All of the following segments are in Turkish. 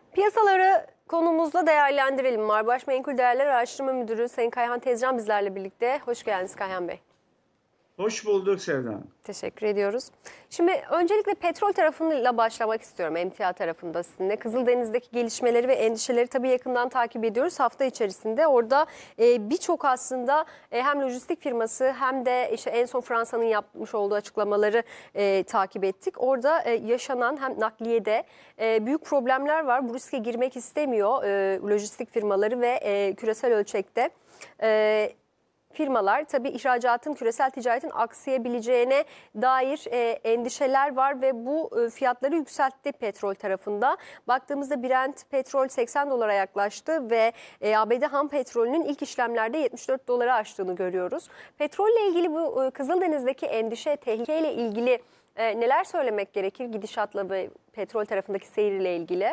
Piyasaları konumuzla değerlendirelim. Marbaş Menkul Değerler Araştırma Müdürü Sayın Kayhan Tezcan bizlerle birlikte. Hoş geldiniz Kayhan Bey. Hoş bulduk Sevda Hanım. Teşekkür ediyoruz. Şimdi öncelikle petrol tarafıyla başlamak istiyorum, emtia tarafında sizinle. Kızıldeniz'deki gelişmeleri ve endişeleri tabii yakından takip ediyoruz. Hafta içerisinde orada birçok aslında hem lojistik firması hem de işte en son Fransa'nın yapmış olduğu açıklamaları takip ettik. Orada yaşanan hem nakliyede büyük problemler var. Bu riske girmek istemiyor lojistik firmaları ve küresel ölçekte. Firmalar tabii ihracatın, küresel ticaretin aksayabileceğine dair endişeler var ve bu fiyatları yükseltti petrol tarafında. Baktığımızda Brent petrol 80 dolara yaklaştı ve ABD ham petrolünün ilk işlemlerde 74 dolara aştığını görüyoruz. Petrolle ilgili bu Kızıldeniz'deki endişe, tehlikeyle ilgili neler söylemek gerekir gidişatla ve petrol tarafındaki seyriyle ilgili?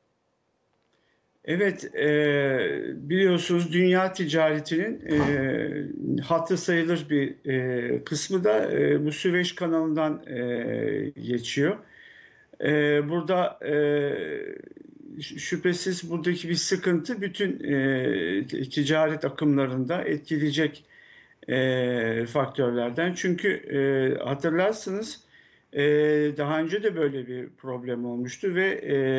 Evet, biliyorsunuz dünya ticaretinin hatırı sayılır bir kısmı da bu Süveyş kanalından geçiyor. Burada şüphesiz buradaki bir sıkıntı bütün ticaret akımlarında etkileyecek faktörlerden. Çünkü hatırlarsınız daha önce de böyle bir problem olmuştu ve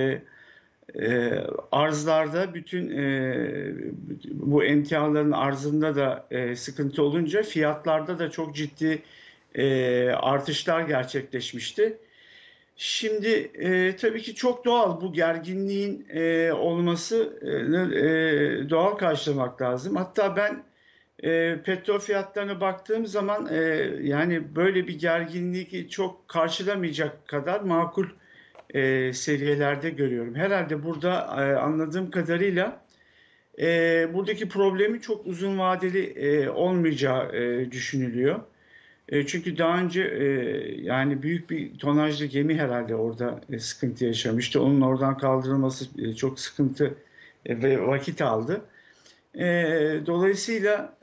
arzlarda bütün bu emtiaların arzında da sıkıntı olunca fiyatlarda da çok ciddi artışlar gerçekleşmişti. Şimdi tabii ki çok doğal bu gerginliğin olmasını doğal karşılamak lazım. Hatta ben petrol fiyatlarına baktığım zaman yani böyle bir gerginliği çok karşılamayacak kadar makul seviyelerde görüyorum. Herhalde burada anladığım kadarıyla buradaki problemi çok uzun vadeli olmayacağı düşünülüyor. Çünkü daha önce yani büyük bir tonajlı gemi herhalde orada sıkıntı yaşamıştı. Onun oradan kaldırılması çok sıkıntı ve vakit aldı. Dolayısıyla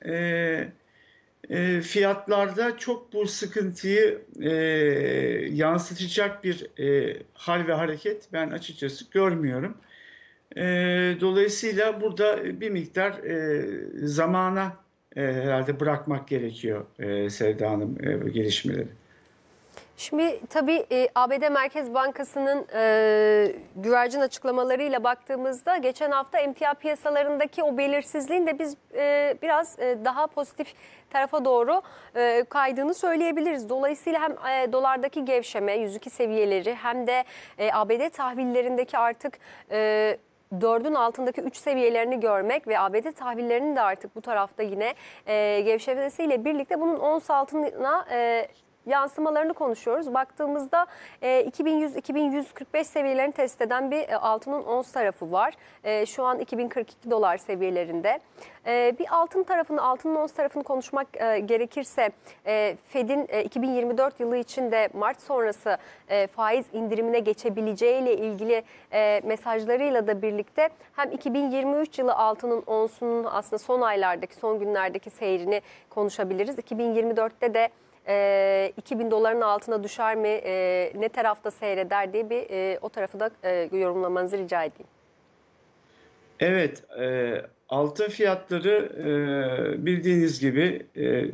fiyatlarda çok bu sıkıntıyı yansıtacak bir hal ve hareket ben açıkçası görmüyorum. Dolayısıyla burada bir miktar zamana herhalde bırakmak gerekiyor Sevda Hanım gelişmeleri. Şimdi tabii ABD Merkez Bankası'nın güvercin açıklamalarıyla baktığımızda geçen hafta emtia piyasalarındaki o belirsizliğin de biz biraz daha pozitif tarafa doğru kaydığını söyleyebiliriz. Dolayısıyla hem dolardaki gevşeme, 102 seviyeleri hem de ABD tahvillerindeki artık 4'ün altındaki 3 seviyelerini görmek ve ABD tahvillerinin de artık bu tarafta yine gevşemesiyle birlikte bunun ons altına yansımalarını konuşuyoruz. Baktığımızda 2100-2145 seviyelerini test eden bir altının ons tarafı var. Şu an 2042 dolar seviyelerinde. Bir altının ons tarafını konuşmak gerekirse Fed'in 2024 yılı içinde Mart sonrası faiz indirimine geçebileceğiyle ilgili mesajlarıyla da birlikte hem 2023 yılı altının onsunun aslında son aylardaki, son günlerdeki seyrini konuşabiliriz. 2024'te de 2000 doların altına düşer mi, ne tarafta seyreder diye bir o tarafı da yorumlamanızı rica edeyim. Evet, altın fiyatları bildiğiniz gibi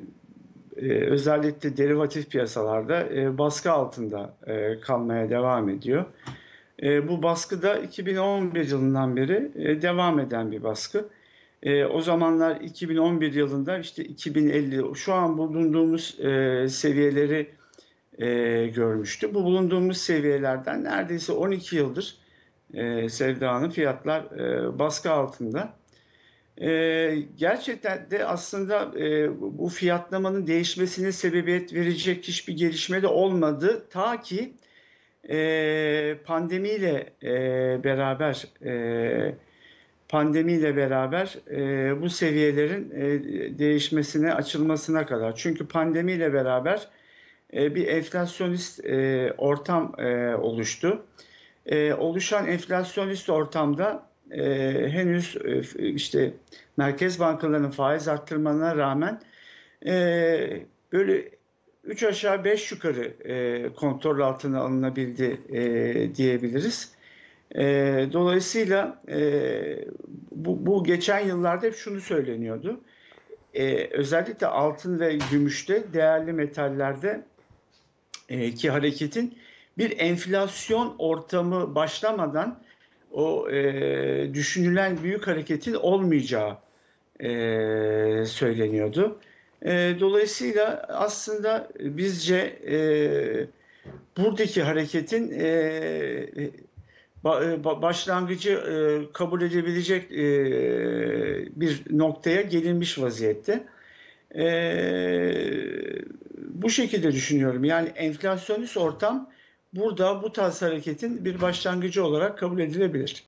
özellikle derivatif piyasalarda baskı altında kalmaya devam ediyor. Bu baskı da 2011 yılından beri devam eden bir baskı. O zamanlar 2011 yılında işte 2050 şu an bulunduğumuz seviyeleri görmüştü. Bu bulunduğumuz seviyelerden neredeyse 12 yıldır Sevda Hanım fiyatlar baskı altında. Gerçekten de aslında bu fiyatlamanın değişmesine sebebiyet verecek hiçbir gelişme de olmadı. Ta ki pandemiyle beraber bu seviyelerin değişmesine, açılmasına kadar. Çünkü pandemiyle beraber bir enflasyonist ortam oluştu. Oluşan enflasyonist ortamda henüz işte merkez bankalarının faiz arttırmalarına rağmen böyle 3 aşağı 5 yukarı kontrol altına alınabildi diyebiliriz. Dolayısıyla bu geçen yıllarda hep şunu söyleniyordu. Özellikle altın ve gümüşte, değerli metallerde ki hareketin bir enflasyon ortamı başlamadan o düşünülen büyük hareketin olmayacağı söyleniyordu. Dolayısıyla aslında bizce buradaki hareketin başlangıcı kabul edebilecek bir noktaya gelinmiş vaziyette. Bu şekilde düşünüyorum. Yani enflasyonist ortam burada bu tarz hareketin bir başlangıcı olarak kabul edilebilir.